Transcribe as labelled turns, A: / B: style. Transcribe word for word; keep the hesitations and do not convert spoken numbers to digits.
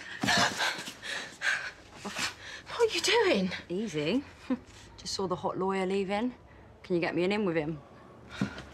A: What are you doing?
B: Easy. Just saw the hot lawyer leaving. Can you get me an in with him?